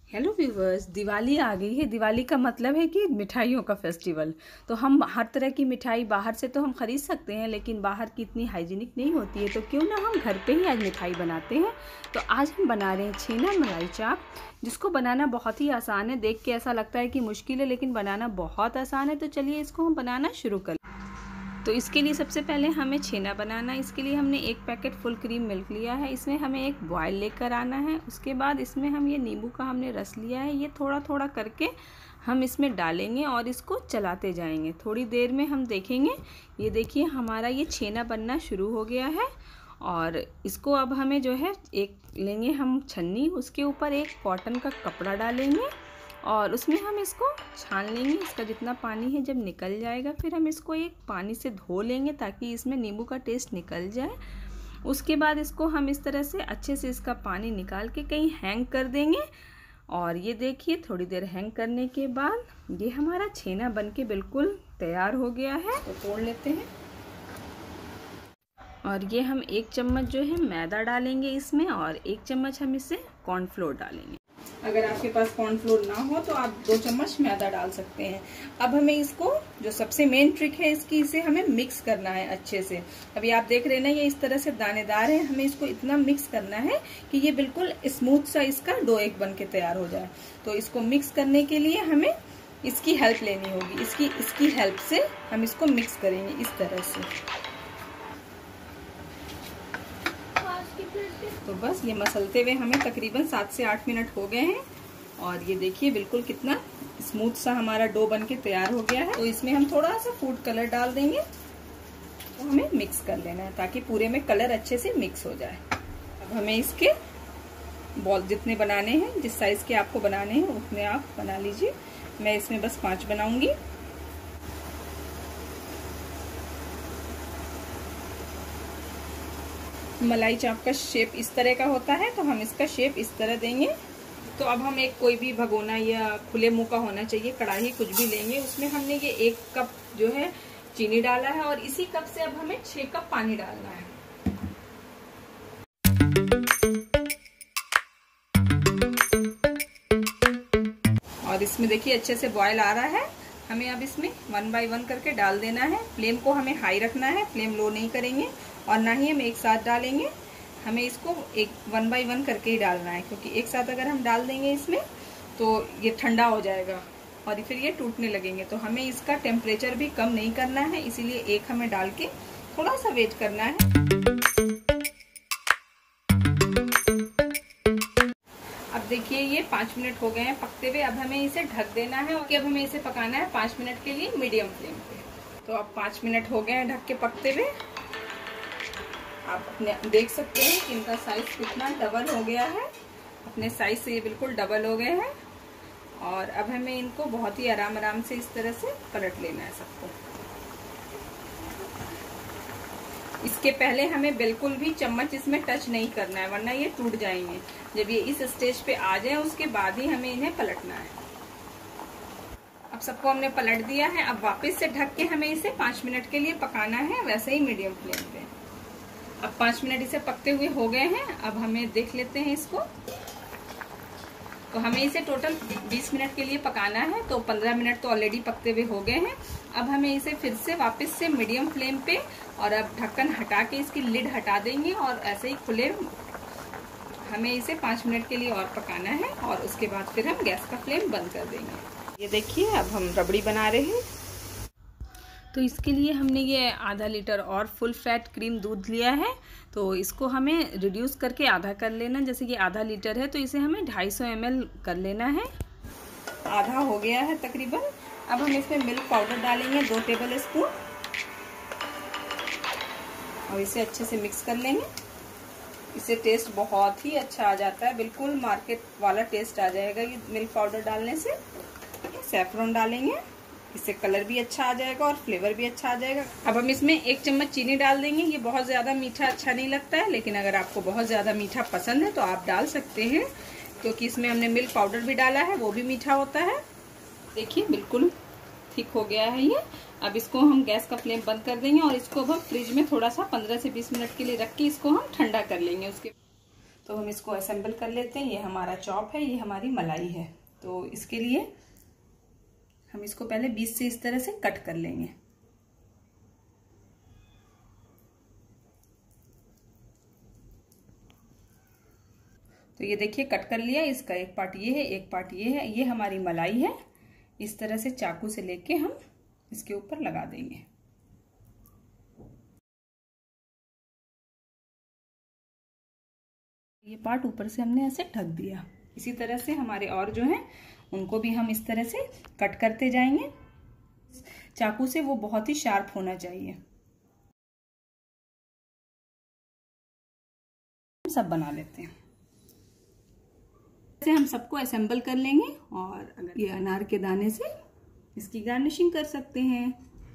Hello viewers, Diwali आ गई है। दिवाली का मतलब है कि मिठाइयों का फेस्टिवल। तो हम हर तरह की मिठाई बाहर से तो हम ख़रीद सकते हैं, लेकिन बाहर की इतनी हाइजीनिक नहीं होती है। तो क्यों ना हम घर पे ही आज मिठाई बनाते हैं। तो आज हम बना रहे हैं छेना मलाई चाप, जिसको बनाना बहुत ही आसान है। देख के ऐसा लगता है कि मुश्किल है, लेकिन बनाना बहुत आसान है। तो चलिए इसको हम बनाना शुरू करें। तो इसके लिए सबसे पहले हमें छेना बनाना है। इसके लिए हमने एक पैकेट फुल क्रीम मिल्क लिया है। इसमें हमें एक बॉयल लेकर आना है। उसके बाद इसमें हम ये नींबू का हमने रस लिया है, ये थोड़ा थोड़ा करके हम इसमें डालेंगे और इसको चलाते जाएंगे। थोड़ी देर में हम देखेंगे, ये देखिए हमारा ये छेना बनना शुरू हो गया है। और इसको अब हमें जो है एक लेंगे हम छन्नी, उसके ऊपर एक कॉटन का कपड़ा डालेंगे और उसमें हम इसको छान लेंगे। इसका जितना पानी है जब निकल जाएगा, फिर हम इसको एक पानी से धो लेंगे ताकि इसमें नींबू का टेस्ट निकल जाए। उसके बाद इसको हम इस तरह से अच्छे से इसका पानी निकाल के कहीं हैंग कर देंगे। और ये देखिए थोड़ी देर हैंग करने के बाद ये हमारा छेना बनके बिल्कुल तैयार हो गया है। तो तोड़ लेते हैं। और ये हम 1 चम्मच जो है मैदा डालेंगे इसमें, और 1 चम्मच हम इससे कॉर्नफ्लोर डालेंगे। अगर आपके पास कॉर्नफ्लोर ना हो तो आप 2 चम्मच मैदा डाल सकते हैं। अब हमें इसको, जो सबसे मेन ट्रिक है इसकी, इसे हमें मिक्स करना है अच्छे से। अभी आप देख रहे हैं ना, ये इस तरह से दानेदार है। हमें इसको इतना मिक्स करना है कि ये बिल्कुल स्मूथ सा इसका डो एक बन के तैयार हो जाए। तो इसको मिक्स करने के लिए हमें इसकी हेल्प लेनी होगी। इसकी हेल्प से हम इसको मिक्स करेंगे इस तरह से। तो बस ये मसलते हुए हमें तकरीबन 7 से 8 मिनट हो गए हैं। और ये देखिए बिल्कुल कितना स्मूथ सा हमारा डो बनके तैयार हो गया है। तो इसमें हम थोड़ा सा फूड कलर डाल देंगे। तो हमें मिक्स कर लेना है ताकि पूरे में कलर अच्छे से मिक्स हो जाए। अब हमें इसके बॉल जितने बनाने हैं, जिस साइज के आपको बनाने हैं उतने आप बना लीजिए। मैं इसमें बस 5 बनाऊंगी। मलाई चाप का शेप इस तरह का होता है, तो हम इसका शेप इस तरह देंगे। तो अब हम एक कोई भी भगोना या खुले मुंह का होना चाहिए, कढ़ाई कुछ भी लेंगे। उसमें हमने ये 1 कप जो है चीनी डाला है, और इसी कप से अब हमें 6 कप पानी डालना है। और इसमें देखिए अच्छे से बॉयल आ रहा है। हमें अब इसमें 1 बाय 1 करके डाल देना है। फ्लेम को हमें हाई रखना है, फ्लेम लो नहीं करेंगे और ना ही हम एक साथ डालेंगे। हमें इसको 1 बाय 1 करके ही डालना है, क्योंकि एक साथ अगर हम डाल देंगे इसमें तो ये ठंडा हो जाएगा और फिर ये टूटने लगेंगे। तो हमें इसका टेम्परेचर भी कम नहीं करना है, इसीलिए एक हमें डाल के थोड़ा सा वेट करना है। अब देखिए ये 5 मिनट हो गए हैं पकते हुए। अब हमें इसे ढक देना है और अब हमें इसे पकाना है 5 मिनट के लिए मीडियम फ्लेम पे। तो अब 5 मिनट हो गए हैं ढक के पकते हुए। आप अपने देख सकते हैं कि इनका साइज कितना डबल हो गया है। अपने साइज से ये बिल्कुल डबल हो गए हैं। और अब हमें इनको बहुत ही आराम से इस तरह से पलट लेना है सबको। इसके पहले हमें बिल्कुल भी चम्मच इसमें टच नहीं करना है, वरना ये टूट जाएंगे। जब ये इस स्टेज पे आ जाए उसके बाद ही हमें इन्हें पलटना है। अब सबको हमने पलट दिया है। अब वापस से ढक के हमें इसे 5 मिनट के लिए पकाना है, वैसे ही मीडियम फ्लेम पे। अब 5 मिनट इसे पकते हुए हो गए हैं। अब हमें देख लेते हैं इसको। तो हमें इसे टोटल 20 मिनट के लिए पकाना है, तो 15 मिनट तो ऑलरेडी पकते हुए हो गए हैं। अब हमें इसे फिर से वापस से मीडियम फ्लेम पे, और अब ढक्कन हटा के इसकी लिड हटा देंगे और ऐसे ही खुले हमें इसे 5 मिनट के लिए और पकाना है। और उसके बाद फिर हम गैस का फ्लेम बंद कर देंगे। ये देखिए अब हम रबड़ी बना रहे हैं। तो इसके लिए हमने ये आधा लीटर और फुल फैट क्रीम दूध लिया है। तो इसको हमें रिड्यूस करके आधा कर लेना। जैसे कि आधा लीटर है तो इसे हमें 250 ml कर लेना है। आधा हो गया है तकरीबन। अब हम इसमें मिल्क पाउडर डालेंगे 2 टेबल स्पून, और इसे अच्छे से मिक्स कर लेंगे। इससे टेस्ट बहुत ही अच्छा आ जाता है, बिल्कुल मार्केट वाला टेस्ट आ जाएगा ये मिल्क पाउडर डालने से। सैफरन डालेंगे, इससे कलर भी अच्छा आ जाएगा और फ्लेवर भी अच्छा आ जाएगा। अब हम इसमें 1 चम्मच चीनी डाल देंगे। ये बहुत ज़्यादा मीठा अच्छा नहीं लगता है, लेकिन अगर आपको बहुत ज़्यादा मीठा पसंद है तो आप डाल सकते हैं, क्योंकि इसमें हमने मिल्क पाउडर भी डाला है, वो भी मीठा होता है। देखिए बिल्कुल ठीक हो गया है ये। अब इसको हम गैस का फ्लेम बंद कर देंगे और इसको अब हम फ्रिज में थोड़ा सा 15 से 20 मिनट के लिए रख के इसको हम ठंडा कर लेंगे। उसके तो हम इसको असेंबल कर लेते हैं। ये हमारा चॉप है, ये हमारी मलाई है। तो इसके लिए हम इसको पहले बीच से इस तरह से कट कर लेंगे। तो ये देखिए कट कर लिया। इसका एक पार्ट ये है, एक पार्ट ये है। ये हमारी मलाई है। इस तरह से चाकू से लेके हम इसके ऊपर लगा देंगे। ये पार्ट ऊपर से हमने ऐसे ढक दिया। इसी तरह से हमारे और जो हैं उनको भी हम इस तरह से कट करते जाएंगे। चाकू से वो बहुत ही शार्प होना चाहिए। सब बना लेते हैं। ऐसे हम सबको असेंबल कर लेंगे और अगर ये अनार के दाने से इसकी गार्निशिंग कर सकते हैं।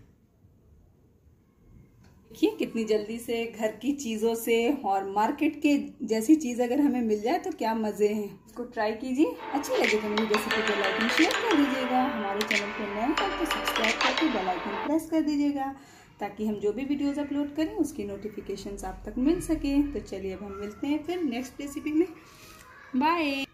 देखिए कितनी जल्दी से घर की चीज़ों से और मार्केट के जैसी चीज़ अगर हमें मिल जाए तो क्या मज़े हैं। इसको ट्राई कीजिए। अच्छी लगे तो मेरी रेसिपी को लाइक एंड शेयर कर दीजिएगा। हमारे चैनल को नए हो तो सब्सक्राइब करके बेल आइकन प्रेस कर दीजिएगा ताकि हम जो भी वीडियोस अपलोड करें उसकी नोटिफिकेशंस आप तक मिल सके। तो चलिए अब हम मिलते हैं फिर नेक्स्ट रेसिपी में। बाय।